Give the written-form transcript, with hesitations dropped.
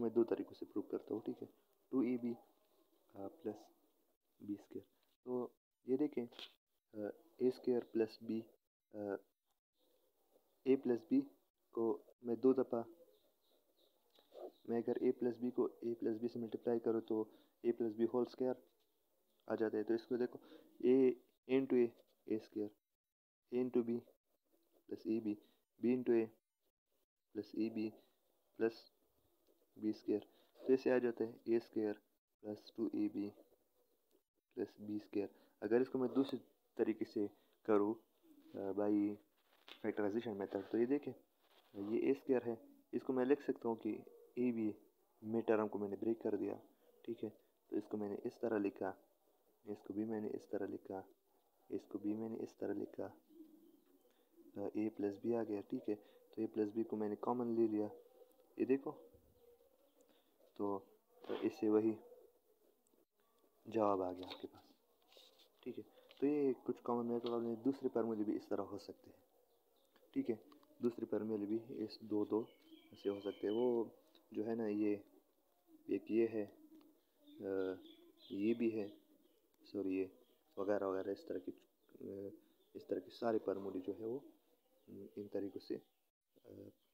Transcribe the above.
मैं दो तरीक़ों से प्रूव करता हूँ, ठीक है। 2ab plus b square. तो ये देखें a square plus b, a plus b को मैं दो दफ़ा, मैं अगर ए प्लस बी को ए प्लस बी से मल्टीप्लाई करूँ तो a plus b whole square आ जाता है। तो इसको देखो a into a square, a into b plus a b, b into a plus a b plus b square. तो ऐसे आ जाता है a square plus 2ab plus b square. अगर इसको मैं दूसरे तरीके से करूँ बाई फैक्टराइजेशन मेथड, तो ये देखें ये ए स्क्वायर है, इसको मैं लिख सकता हूँ कि ए बी में टर्म को मैंने ब्रेक कर दिया, ठीक है। तो इसको मैंने इस तरह लिखा, इसको भी मैंने इस तरह लिखा, इसको भी मैंने इस तरह लिखा, ए प्लस बी आ गया, ठीक है। तो ए प्लस बी को मैंने कॉमन ले लिया, ये देखो, तो इससे वही जवाब आ गया आपके पास, ठीक है। तो ये कुछ कॉमन मेथड दूसरे फार्मूले भी इस तरह हो सकते हैं, ठीक है। दूसरे फार्मूले भी इस दो दो ऐसे हो सकते हैं। वो जो है ना, ये एक ये है, ये भी है, सॉरी ये वगैरह वगैरह, इस तरह के सारे फार्मूले जो है वो इन तरीक़ों से